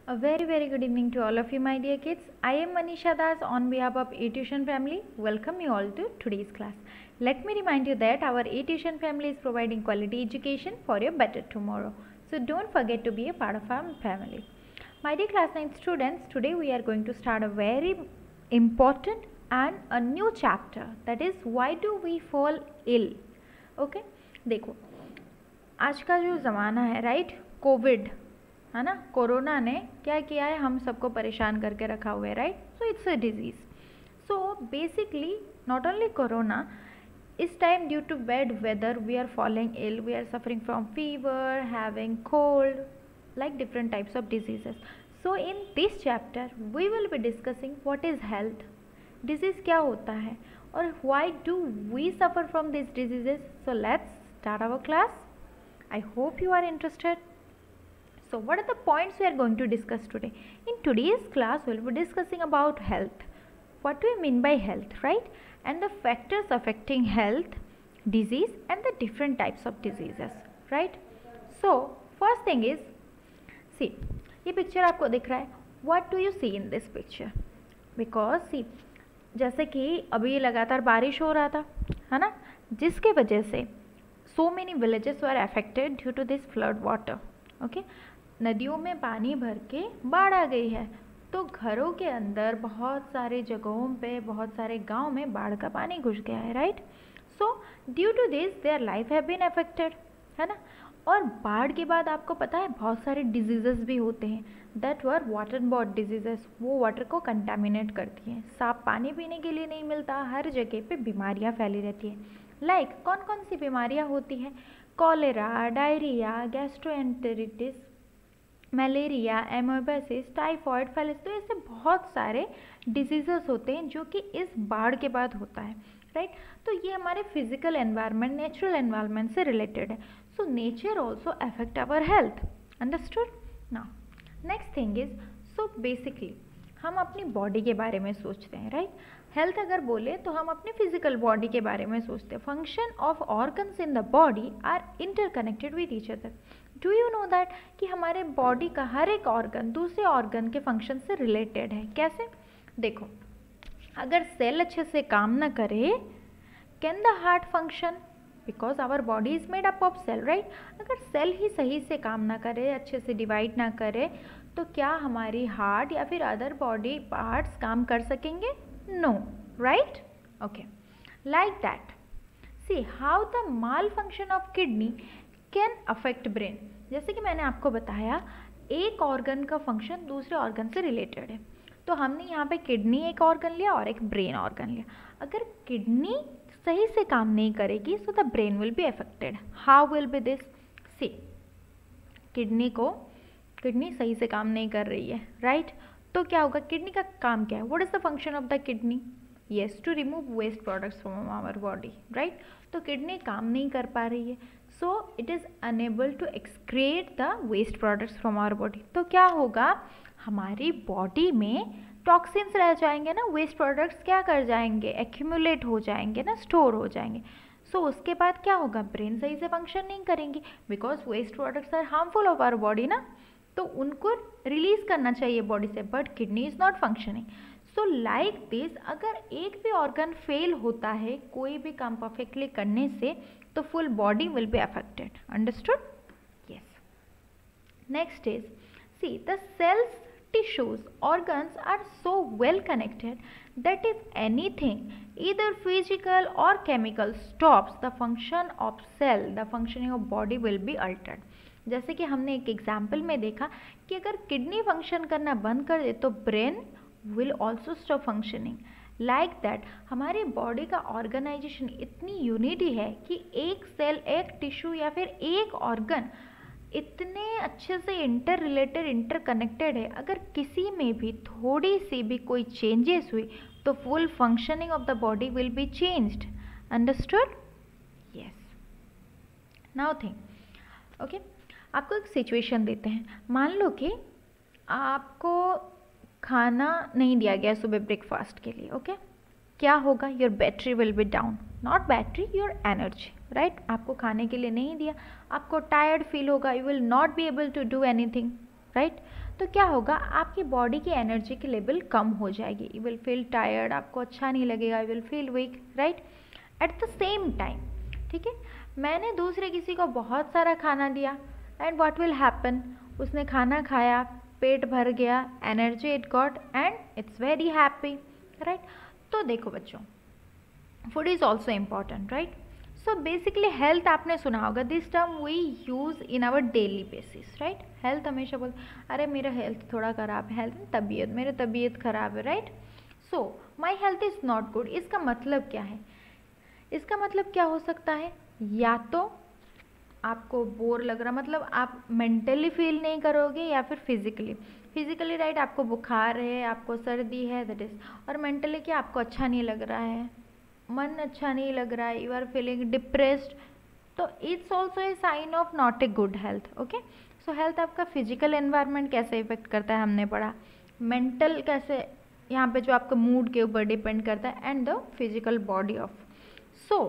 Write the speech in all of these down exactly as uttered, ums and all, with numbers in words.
A very very good evening to all of you, my dear kids. I am Manisha Das on behalf of A-Tuition family. Welcome you all to today's class. Let me remind you that our A-Tuition family is providing quality education for your better tomorrow. So don't forget to be a part of our family. My dear class ninth students, today we are going to start a very important and a new chapter, that is why do we fall ill. Okay, देखो आज का जो ज़माना है, right, Covid है ना, corona ने क्या किया है, हम सबको परेशान करके रखा हुआ है, right. So it's a disease. So basically not only corona, this time due to bad weather we are falling ill, we are suffering from fever, having cold, like different types of diseases. So in this chapter we will be discussing what is health, disease क्या होता है और why do we suffer from these diseases. So let's start our class. I hope you are interested. So what are the points we are going to discuss today? In today's class we will be discussing about health. What do we mean by health, right? And the factors affecting health, disease and the different types of diseases, right? So first thing is, सी ये picture आपको दिख रहा है. What do you see in this picture? Because see जैसे कि अभी लगातार बारिश हो रहा था, है ना, जिसके वजह से so many villages were affected due to this flood water. Okay, नदियों में पानी भर के बाढ़ आ गई है, तो घरों के अंदर बहुत सारे जगहों पे, बहुत सारे गांव में बाढ़ का पानी घुस गया है, right. So due to this their life have been affected, है ना. और बाढ़ के बाद आपको पता है बहुत सारे डिजीजेस भी होते हैं, that were water borne diseases. वो वाटर को कंटामिनेट करती हैं, साफ पानी पीने के लिए नहीं मिलता, हर जगह पे बीमारियां फैली रहती हैं. लाइक like, कौन कौन सी बीमारियां होती हैं? Cholera, diarrhoea, gastroenteritis, malaria, amoebiasis, typhoid, फैलिस. तो ऐसे बहुत सारे डिजीजेस होते हैं जो कि इस बाढ़ के बाद होता है, राइट. तो ये हमारे फिजिकल एनवायरनमेंट, नेचुरल एनवायरनमेंट से रिलेटेड है. So nature also affect our health. Understood? Now, next thing is, so basically हम अपनी बॉडी के बारे में सोचते हैं, राइट. हेल्थ अगर बोले तो हम अपनी फिजिकल बॉडी के बारे में सोचते हैं. Function of organs in the body are interconnected with each other. Do you know that कि हमारे बॉडी का हर एक ऑर्गन दूसरे ऑर्गन के फंक्शन से रिलेटेड है. कैसे? देखो, अगर सेल अच्छे से काम ना करे, can the heart function? Because our body is made up of cell, right. अगर सेल ही सही से काम ना करे, अच्छे से डिवाइड ना करे, तो क्या हमारी हार्ट या फिर अदर बॉडी पार्ट्स काम कर सकेंगे? No, right. Okay, like that see how the malfunction of kidney can affect brain. जैसे कि मैंने आपको बताया, एक ऑर्गन का फंक्शन दूसरे ऑर्गन से रिलेटेड है. तो हमने यहाँ पे किडनी एक ऑर्गन लिया और एक ब्रेन ऑर्गन लिया. अगर किडनी सही से काम नहीं करेगी, so the brain will be affected. How will be this? See kidney को किडनी सही से काम नहीं कर रही है, राइट. तो क्या होगा? किडनी का काम क्या है? What is the function of the kidney? Yes, to remove waste products from our body, right. तो किडनी काम नहीं कर पा रही है, so it is unable to excrete the waste products from our body. तो क्या होगा? हमारी बॉडी में टॉक्सिन्स रह जाएंगे ना, वेस्ट प्रोडक्ट्स क्या कर जाएंगे? एक्यूमुलेट हो जाएंगे ना, स्टोर हो जाएंगे. सो so, उसके बाद क्या होगा? ब्रेन सही से फंक्शन नहीं करेंगी, because waste products are harmful of our body ना, तो उनको रिलीज करना चाहिए बॉडी से, but kidney is not functioning. So like this, अगर एक भी ऑर्गन फेल होता है कोई भी काम परफेक्टली करने से, तो full body will be affected. Understood? Yes. Next is, see the cells, tissues, organs are so well connected that if anything, either physical or chemical, stops the function of cell, the functioning of body will be altered. जैसे कि हमने एक example में देखा कि अगर kidney function करना बंद कर दे तो brain will also stop functioning. Like that हमारी बॉडी का ऑर्गेनाइजेशन इतनी यूनिटी है कि एक सेल, एक टिश्यू या फिर एक ऑर्गन इतने अच्छे से इंटर रिलेटेड, इंटर कनेक्टेड है. अगर किसी में भी थोड़ी सी भी कोई चेंजेस हुई तो full functioning of the body will be changed. Understood? Yes. Now think, okay, आपको एक सिचुएशन देते हैं. मान लो कि आपको खाना नहीं दिया गया सुबह ब्रेकफास्ट के लिए. Okay okay? क्या होगा? Your battery will be down. Not battery, your energy, right. आपको खाने के लिए नहीं दिया, आपको टायर्ड फील होगा, you will not be able to do anything, right. तो क्या होगा, आपकी बॉडी की एनर्जी की लेवल कम हो जाएगी, यू विल फील टायर्ड, आपको अच्छा नहीं लगेगा, you will feel weak, right. At the same time, ठीक है, मैंने दूसरे किसी को बहुत सारा खाना दिया एंड व्हाट विल हैपन, उसने खाना खाया, पेट भर गया, energy it got and it's very happy, right. तो देखो बच्चों, food is also important, right. So basically health आपने सुना होगा, this term we use in our daily basis, right. Health हमेशा बोल, अरे मेरा हेल्थ थोड़ा ख़राब है, हेल्थ तबीयत, मेरी तबीयत ख़राब है, right. So my health is not good, इसका मतलब क्या है, इसका मतलब क्या हो सकता है, या तो आपको बोर लग रहा, मतलब आप मेंटली फील नहीं करोगे, या फिर फिजिकली, फिजिकली राइट, आपको बुखार है, आपको सर्दी है, दैट इज, और मेंटली क्या, आपको अच्छा नहीं लग रहा है, मन अच्छा नहीं लग रहा है, यू आर फीलिंग डिप्रेस्ड, तो it's also a sign of not a good health, okay. So health आपका फिजिकल एनवायरनमेंट कैसे इफेक्ट करता है हमने पढ़ा, मेंटल कैसे, यहाँ पे जो आपका मूड के ऊपर डिपेंड करता है, and the physical body of. So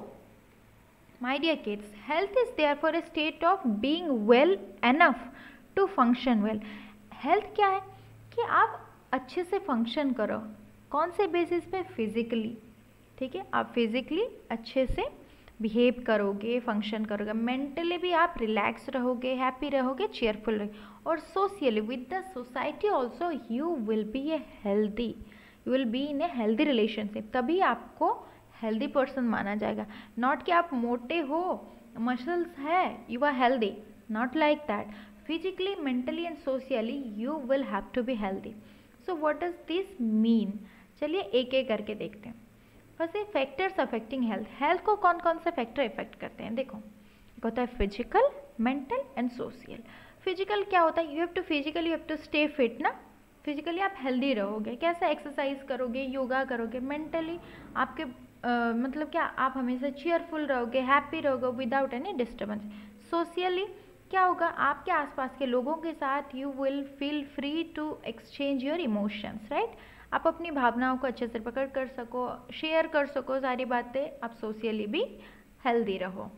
my dear kids, health is therefore a state of being well enough to function well. health क्या है कि आप अच्छे से फंक्शन करो, कौन से बेसिस पे, फिजिकली, ठीक है, आप फिजिकली अच्छे से बिहेव करोगे, फंक्शन करोगे, मेंटली भी आप रिलैक्स रहोगे, हैप्पी रहोगे, चेयरफुल रहोगे, और socially with the society also you will be a healthy, you will be in a healthy relationship, तभी आपको हेल्दी पर्सन माना जाएगा। नॉट कि आप मोटे हो, मसल्स है, you are healthy, not like that. Physically, mentally and socially you will have to be healthy. So what does this mean, चलिए एक एक करके देखते हैं। फर्स्ट है फैक्टर्स अफेक्टिंग हेल्थ, हेल्थ को कौन कौन से फैक्टर इफेक्ट करते हैं, देखो एक होता है physical, mental and social. Physical क्या होता है, you have to physically, you have to stay fit ना, फिजिकली आप हेल्दी रहोगे, कैसे, एक्सरसाइज करोगे, योगा करोगे। मेंटली आपके Uh, मतलब क्या, आप हमेशा चेयरफुल रहोगे, हैप्पी रहोगे विदाउट एनी डिस्टर्बेंस। सोशली क्या होगा, आपके आसपास के लोगों के साथ you will feel free to exchange your emotions, right. आप अपनी भावनाओं को अच्छे से पकड़ कर सको, शेयर कर सको सारी बातें, आप सोशली भी हेल्दी रहो।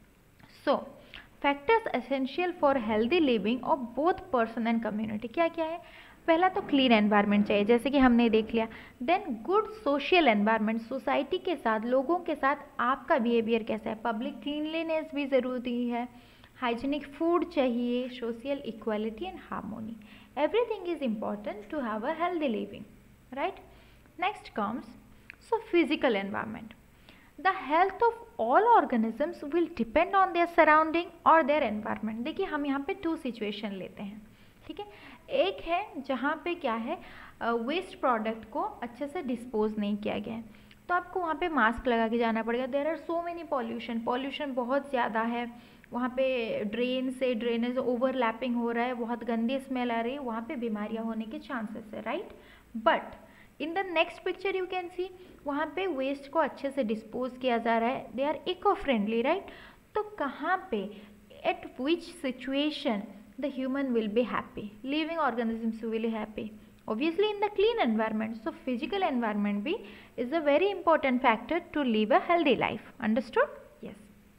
So factors essential for healthy living of both person and community, क्या क्या है, पहला तो क्लीन एनवायरनमेंट चाहिए, जैसे कि हमने देख लिया। Then good social environment, society के साथ, लोगों के साथ आपका बिहेवियर कैसा है, पब्लिक क्लीनलीनेस भी ज़रूरी है, हाइजीनिक फूड चाहिए, social equality and harmony, everything is important to have a healthy living, right. Next comes so physical environment, the health of all organisms will depend on their surrounding और their environment. देखिए हम यहाँ पे to situation लेते हैं, ठीक है। एक है जहाँ पे क्या है, वेस्ट प्रोडक्ट को अच्छे से डिस्पोज नहीं किया गया है, तो आपको वहाँ पे मास्क लगा के जाना पड़ेगा। There are so many pollution, pollution बहुत ज़्यादा है, वहाँ पे ड्रेन से ड्रेनेज ओवरलैपिंग हो रहा है, बहुत गंदी स्मेल आ रही है, वहाँ पे बीमारियाँ होने के चांसेस है, right. But in the next picture you can see, वहाँ पे वेस्ट को अच्छे से डिस्पोज किया जा रहा है, they are eco friendly, right. तो कहाँ पे, at which situation the human will be happy, living organisms will be happy, obviously in the clean environment. So physical environment be is a very important factor to live a healthy life, understood? Yes.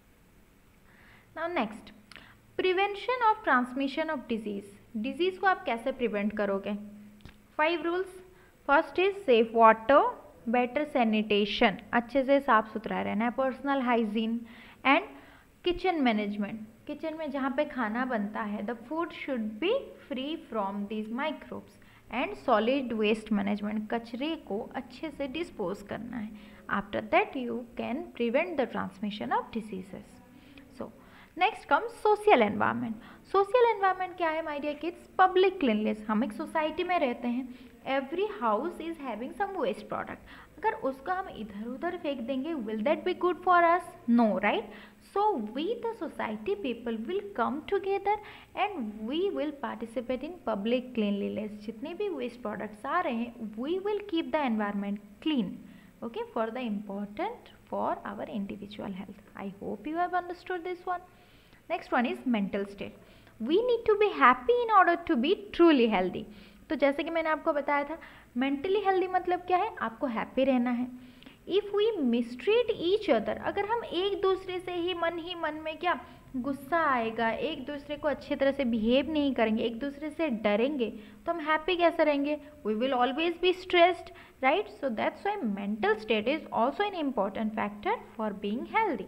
Now next, prevention of transmission of disease, disease को आप कैसे prevent करोगे, five rules. first is safe water, better sanitation, अच्छे से साफ सुथरा रहना है, personal hygiene and kitchen management, kitchen में जहाँ पे खाना बनता है, the food should be free from these microbes, and solid waste management, कचरे को अच्छे से डिस्पोज करना है। After that you can prevent the transmission of diseases. So next comes social environment, social environment क्या है my dear kids, public cleanliness, हम एक सोसाइटी में रहते हैं, every house is having some waste product, अगर उसको हम इधर उधर फेंक देंगे, will that be good for us, no, right. So we the society people will come together and we will participate in public cleanliness. जितने भी waste products आ रहे हैं, we will keep the environment clean, okay, for the important for our individual health. I hope you have understood this one. Next one is mental state. We need to be happy in order to be truly healthy. तो जैसे कि मैंने आपको बताया था, mentally healthy मतलब क्या है, आपको happy रहना है। If we mistreat each other, अगर हम एक दूसरे से ही मन ही मन में क्या गुस्सा आएगा, एक दूसरे को अच्छी तरह से बिहेव नहीं करेंगे, एक दूसरे से डरेंगे, तो हम हैप्पी कैसे रहेंगे? We will always be stressed, right? So that's why mental state is also an important factor for being healthy.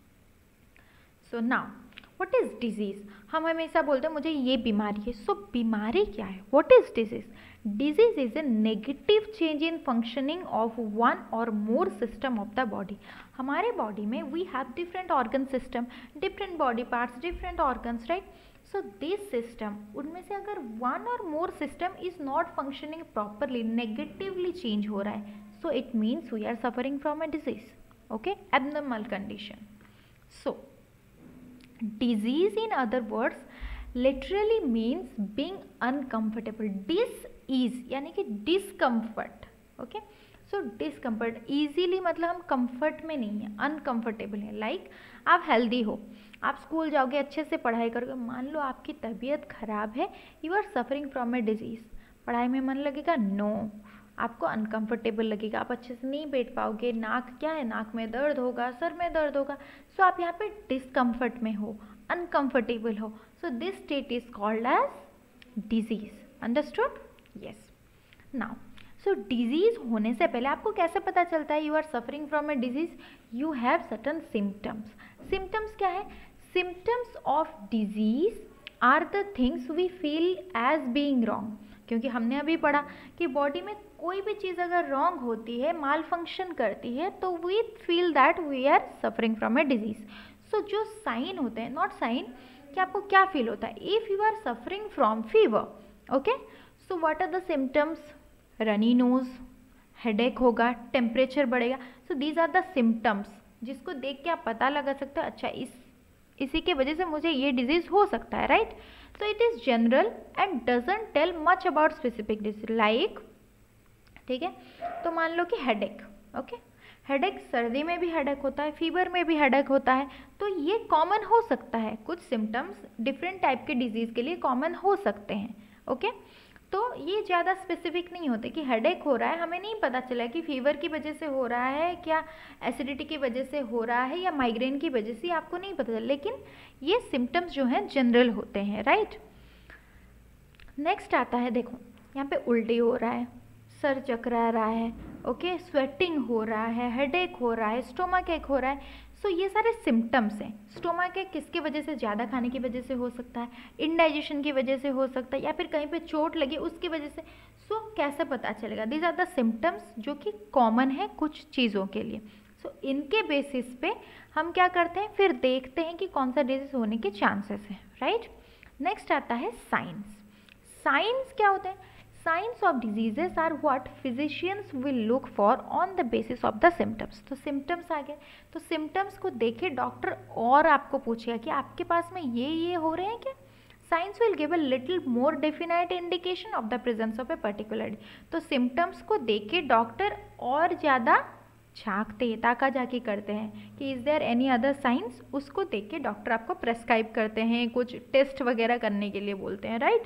So now what is disease? हम हमेशा बोलते हैं मुझे ये बीमारी है. सो so, बीमारी क्या है? What is disease? Disease is a negative change in functioning of one or more system of the body. हमारे body में we have different organ system, different body parts, different organs, right? So this system, उनमें से अगर one or more system is not functioning properly, negatively change हो रहा है, so it means we are suffering from a disease, okay? Abnormal condition. So disease in other words literally means being uncomfortable. Dis ease यानी कि discomfort, okay? So discomfort, easily मतलब हम comfort में नहीं है, uncomfortable है. Like आप healthy हो, आप स्कूल जाओगे, अच्छे से पढ़ाई करोगे, मान लो आपकी तबीयत खराब है, you are suffering from a disease. पढ़ाई में मन लगेगा? No. आपको अनकंफर्टेबल लगेगा, आप अच्छे से नहीं बैठ पाओगे, नाक क्या है, नाक में दर्द होगा, सर में दर्द होगा. सो so, आप यहाँ पे डिस्कम्फर्ट में हो, अनकंफर्टेबल हो. So this state is called as disease. Understood? Yes. Now so disease होने से पहले आपको कैसे पता चलता है you are suffering from a disease? You have certain symptoms. Symptoms क्या है? Symptoms of disease are the things we feel as being wrong. क्योंकि हमने अभी पढ़ा कि बॉडी में कोई भी चीज़ अगर रॉन्ग होती है, माल फंक्शन करती है, तो we feel that we are suffering from a disease. So जो साइन होते हैं, नॉट साइन, कि आपको क्या फील होता है? If you are suffering from fever, okay, so what are the symptoms? Runny nose, headache होगा, टेम्परेचर बढ़ेगा. So these are the symptoms जिसको देख के आप पता लगा सकते हो अच्छा इस इसी के वजह से मुझे ये डिजीज हो सकता है, right? So it is general and doesn't tell much about specific disease. Like, ठीक है, तो मान लो कि हेडेक, ओके, हेडेक सर्दी में भी हेडेक होता है, फीवर में भी हेडेक होता है, तो ये कॉमन हो सकता है. कुछ सिम्टम्स डिफरेंट टाइप के डिजीज़ के लिए कॉमन हो सकते हैं, ओके. तो ये ज़्यादा स्पेसिफिक नहीं होते कि हेडेक हो रहा है, हमें नहीं पता चला कि फीवर की वजह से हो रहा है, क्या एसिडिटी की वजह से हो रहा है, या माइग्रेन की वजह से, आपको नहीं पता चला. लेकिन ये सिम्टम्स जो हैं जनरल होते हैं, राइट? नेक्स्ट आता है, देखो यहाँ पे उल्टी हो रहा है, सर चकरा रहा है, ओके, स्वेटिंग हो रहा है, हेडेक हो रहा है, स्टोमक एक हो रहा है. सो so, ये सारे सिम्टम्स हैं. स्टोमक एक किसकी वजह से? ज़्यादा खाने की वजह से हो सकता है, इंडाइजेशन की वजह से हो सकता है, या फिर कहीं पे चोट लगी उसकी वजह से. सो so, कैसे पता चलेगा? दीज आर द सिम्टम्स जो कि कॉमन है कुछ चीज़ों के लिए. सो so, इनके बेसिस पे हम क्या करते हैं, फिर देखते हैं कि कौन सा डिजीज होने के चांसेस हैं, राइट? नेक्स्ट आता है साइंस. साइंस क्या होते हैं? Signs of diseases are what physicians will look for on the basis of the symptoms. तो symptoms आ गए, तो symptoms को देखे डॉक्टर और आपको पूछेगा कि आपके पास में ये ये हो रहे हैं क्या. Signs will give a little more definite indication of the presence of a particular. तो symptoms को देखे डॉक्टर और ज़्यादा झाँकते, ताका झाकी करते हैं कि is there any other signs. उसको देख के डॉक्टर आपको प्रेस्क्राइब करते हैं, कुछ टेस्ट वगैरह करने के लिए बोलते हैं, right?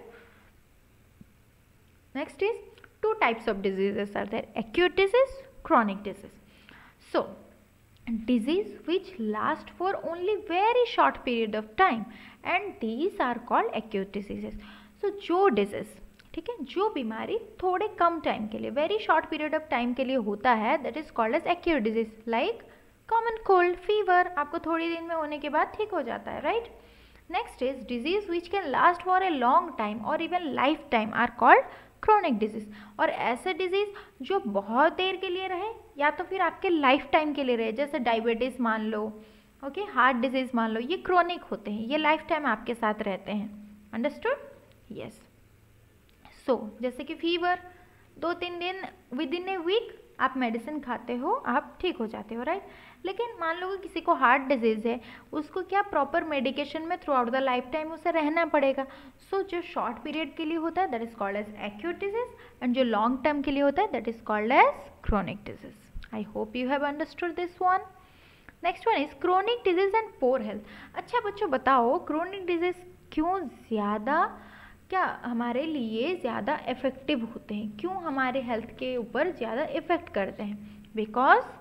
Next is two types of diseases are there: acute disease, chronic disease. So disease which last for only very short period of time, and these are called acute diseases. So जो disease, ठीक है, जो बीमारी थोड़े कम time के लिए, very short period of time के लिए होता है, that is called as acute disease. Like common cold, fever, आपको थोड़ी दिन में होने के बाद ठीक हो जाता है, right? Next is disease which can last for a long time or even lifetime are called chronic disease. और ऐसे डिजीज जो बहुत देर के लिए रहे या तो फिर आपके लाइफ टाइम के लिए रहे, जैसे डायबिटीज़ मान लो, ओके, हार्ट डिजीज मान लो, ये क्रोनिक होते हैं, ये लाइफ टाइम आपके साथ रहते हैं. अंडरस्टूड? यस. सो जैसे कि फीवर, दो तीन दिन, विद इन ए वीक आप मेडिसिन खाते हो, आप ठीक हो जाते हो, राइट? लेकिन मान लो कि किसी को हार्ट डिजीज़ है, उसको क्या प्रॉपर मेडिकेशन में throughout the lifetime उसे रहना पड़ेगा. सो so, जो शॉर्ट पीरियड के लिए होता है that is called as acute disease, and जो लॉन्ग टर्म के लिए होता है that is called as chronic disease. I hope you have understood this one. Next one is chronic disease and poor health. अच्छा बच्चों बताओ, क्रोनिक डिजीज क्यों ज़्यादा, क्या हमारे लिए ज़्यादा इफ़ेक्टिव होते हैं, क्यों हमारे हेल्थ के ऊपर ज़्यादा इफ़ेक्ट करते हैं? Because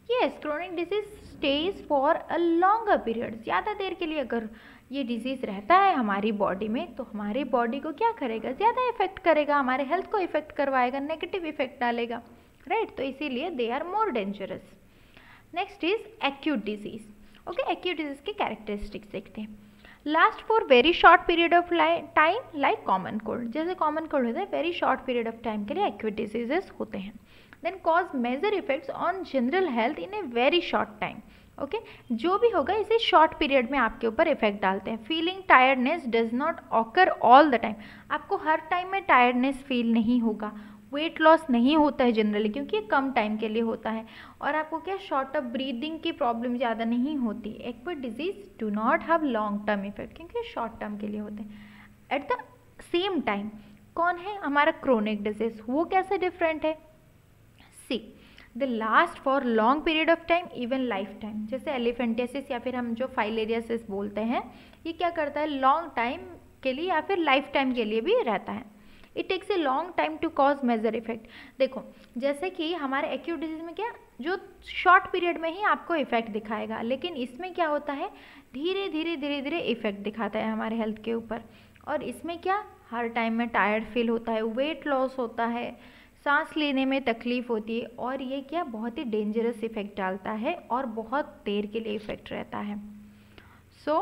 yes, chronic disease stays for a longer period, ज़्यादा देर के लिए अगर ये डिजीज़ रहता है हमारी बॉडी में तो हमारी बॉडी को क्या करेगा, ज़्यादा इफेक्ट करेगा, हमारे हेल्थ को इफेक्ट करवाएगा, नेगेटिव इफेक्ट डालेगा, राइट right? तो इसीलिए they are more dangerous. Next is acute disease. Okay, acute disease के कैरेक्टरिस्टिक्स देखते हैं। Last for very short period of time like common cold, जैसे कॉमन कोल्ड होता है very short period of time के लिए एक्यूट डिजीजेस होते हैं। Then cause major effects on general health in a very short time. Okay, जो भी होगा इसे शॉर्ट पीरियड में आपके ऊपर इफेक्ट डालते हैं। Feeling tiredness does not occur all the time, आपको हर टाइम में टायर्डनेस फील नहीं होगा। वेट लॉस नहीं होता है जनरली क्योंकि ये कम टाइम के लिए होता है। और आपको क्या शॉर्ट ऑफ ब्रीदिंग की प्रॉब्लम ज़्यादा नहीं होती। Acute disease do not have long term effect क्योंकि शॉर्ट टर्म के लिए होते हैं। एट द सेम टाइम कौन है हमारा क्रोनिक डिजीज, वो कैसे डिफरेंट है। See the last for long period of time even lifetime, जैसे एलिफेंटियासिस या फिर हम जो फाइलेरियासिस बोलते हैं, ये क्या करता है लॉन्ग टाइम के लिए या फिर लाइफ टाइम के लिए भी रहता है। It takes a long time to cause major effect. देखो जैसे कि हमारे एक्यूट डिजीज में क्या जो शॉर्ट पीरियड में ही आपको इफेक्ट दिखाएगा, लेकिन इसमें क्या होता है धीरे धीरे धीरे धीरे इफेक्ट दिखाता है हमारे हेल्थ के ऊपर। और इसमें क्या हर टाइम में टायर्ड फील होता है, वेट लॉस होता है, सांस लेने में तकलीफ होती है, और ये क्या बहुत ही डेंजरस इफेक्ट डालता है और बहुत देर के लिए इफेक्ट रहता है। So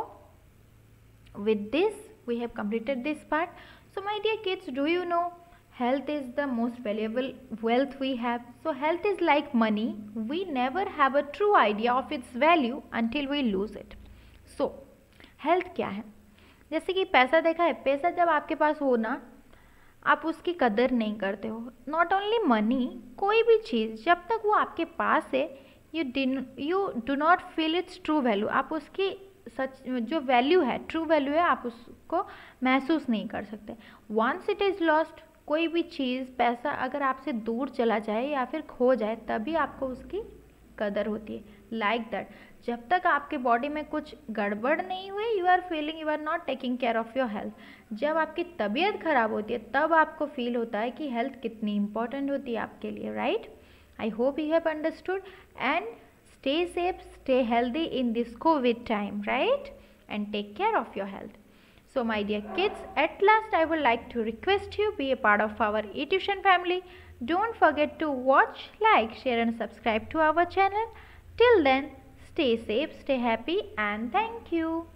with this we have completed this part. So my dear kids, do you know health is the most valuable wealth we have. So health is like money, we never have a true idea of its value until we lose it. So health क्या है, जैसे कि पैसा देखा है, पैसा जब आपके पास हो ना आप उसकी कदर नहीं करते हो। नॉट ओनली मनी, कोई भी चीज़ जब तक वो आपके पास है you you do not feel its true value, आप उसकी सच जो वैल्यू है ट्रू वैल्यू है आप उसको महसूस नहीं कर सकते। वंस इट इज़ लॉस्ट, कोई भी चीज़ पैसा अगर आपसे दूर चला जाए या फिर खो जाए तभी आपको उसकी कदर होती है। लाइक like दैट जब तक आपके बॉडी में कुछ गड़बड़ नहीं हुई you are feeling you are not taking care of your health. जब आपकी तबीयत खराब होती है तब आपको फील होता है कि हेल्थ कितनी इंपॉर्टेंट होती है आपके लिए, right. I hope you have understood and stay safe, stay healthy in this COVID time, right? And take care of your health. So my dear kids, at last I would like to request you be a part of our eTuition family. Don't forget to watch, like, share and subscribe to our channel. Till then, stay safe, stay happy and thank you.